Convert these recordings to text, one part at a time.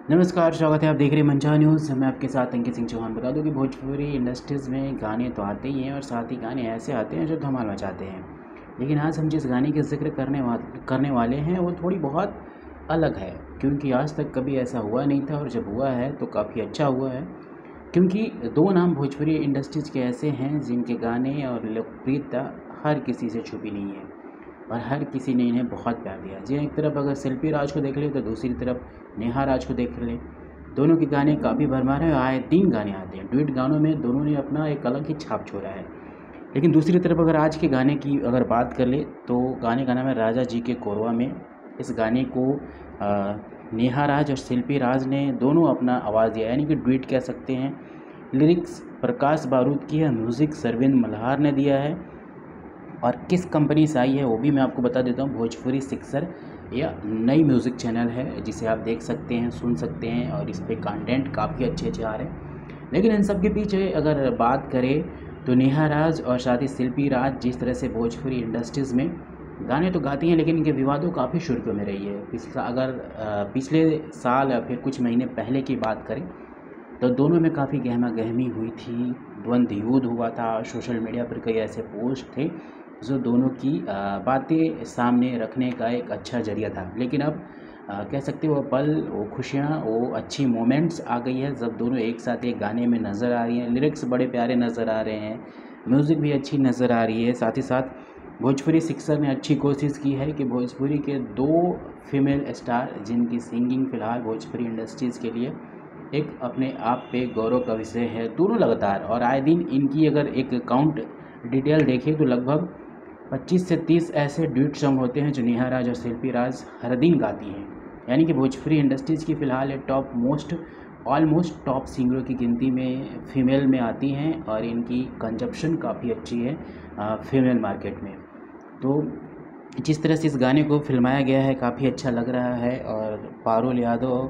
नमस्कार, स्वागत है। आप देख रहे हैं मंचा न्यूज़। मैं आपके साथ अंकित सिंह चौहान। बता दूं कि भोजपुरी इंडस्ट्रीज़ में गाने तो आते ही हैं और साथ ही गाने ऐसे आते हैं जो धमाल मचाते हैं। लेकिन आज हम जिस गाने का ज़िक्र करने वाले हैं वो थोड़ी बहुत अलग है, क्योंकि आज तक कभी ऐसा हुआ नहीं था और जब हुआ है तो काफ़ी अच्छा हुआ है। क्योंकि दो नाम भोजपुरी इंडस्ट्रीज़ के ऐसे हैं जिनके गाने और लोकप्रियता हर किसी से छुपी नहीं है और हर किसी ने इन्हें बहुत प्यार दिया। जी, एक तरफ अगर शिल्पी राज को देख लें तो दूसरी तरफ नेहा राज को देख लें। दोनों के गाने काफ़ी भरमार हैं और आए दिन गाने आते हैं। डुएट गानों में दोनों ने अपना एक अलग ही छाप छोड़ा है। लेकिन दूसरी तरफ अगर आज के गाने की अगर बात कर ले तो गाने का नाम है राजा जी के कोरवा में। इस गाने को नेहा राज और शिल्पी राज ने दोनों अपना आवाज़ दिया, यानी कि डुएट कह सकते हैं। लिरिक्स प्रकाश बारूद की है, म्यूज़िक सरविंद मल्हार ने दिया है और किस कंपनी से आई है वो भी मैं आपको बता देता हूँ। भोजपुरी सिक्सर या नई म्यूज़िक चैनल है जिसे आप देख सकते हैं, सुन सकते हैं और इस पे कंटेंट काफ़ी अच्छे आ रहे हैं। लेकिन इन सब के पीछे अगर बात करें तो नेहा राज और साथ ही शिल्पी राज जिस तरह से भोजपुरी इंडस्ट्रीज़ में गाने तो गाती हैं, लेकिन इनके विवादों काफ़ी सुर्खियों में रही है। पिछले साल या फिर कुछ महीने पहले की बात करें तो दोनों में काफ़ी गहमा गहमी हुई थी, द्वंद्व युद्ध हुआ था। सोशल मीडिया पर कई ऐसे पोस्ट थे जो दोनों की बातें सामने रखने का एक अच्छा ज़रिया था। लेकिन अब कह सकते हो वो पल, वो खुशियाँ, वो अच्छी मोमेंट्स आ गई है जब दोनों एक साथ एक गाने में नज़र आ रही हैं। लिरिक्स बड़े प्यारे नज़र आ रहे हैं, म्यूज़िक भी अच्छी नज़र आ रही है। साथ ही साथ भोजपुरी सिक्सर ने अच्छी कोशिश की है कि भोजपुरी के 2 फीमेल स्टार जिनकी सिंगिंग फ़िलहाल भोजपुरी इंडस्ट्रीज़ के लिए एक अपने आप पे गौरव का विषय है, दोनों लगातार। और आए दिन इनकी अगर एक काउंट डिटेल देखें तो लगभग 25 से 30 ऐसे ड्यूट सॉन्ग होते हैं जो नेहा राज और शिल्पी राज हर दिन गाती हैं। यानी कि भोजपुरी इंडस्ट्रीज़ की फ़िलहाल एक ऑलमोस्ट टॉप सिंगरों की गिनती में फीमेल में आती हैं और इनकी कंजप्शन काफ़ी अच्छी है फीमेल मार्केट में। तो जिस तरह से इस गाने को फिल्माया गया है काफ़ी अच्छा लग रहा है और पारुल यादव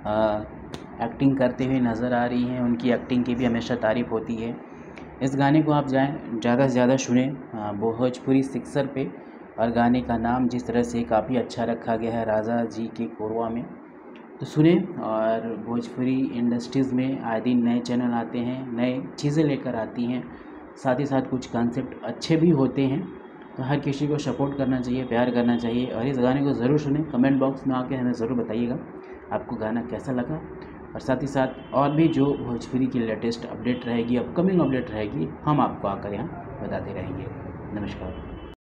एक्टिंग करते हुए नज़र आ रही हैं। उनकी एक्टिंग की भी हमेशा तारीफ़ होती है। इस गाने को आप ज़्यादा से ज़्यादा सुनें भोजपुरी सिक्सर पे। और गाने का नाम जिस तरह से काफ़ी अच्छा रखा गया है राजा जी के कोरवा में, तो सुने। और भोजपुरी इंडस्ट्रीज़ में आए दिन नए चैनल आते हैं, नए चीज़ें लेकर आती हैं, साथ ही साथ कुछ कॉन्सेप्ट अच्छे भी होते हैं। तो हर किसी को सपोर्ट करना चाहिए, प्यार करना चाहिए और इस गाने को ज़रूर सुनें। कमेंट बॉक्स में आके हमें ज़रूर बताइएगा आपको गाना कैसा लगा। और साथ ही साथ और भी जो भोजपुरी की लेटेस्ट अपडेट रहेगी, अपकमिंग अपडेट रहेगी, हम आपको आकर यहाँ बताते रहेंगे। नमस्कार।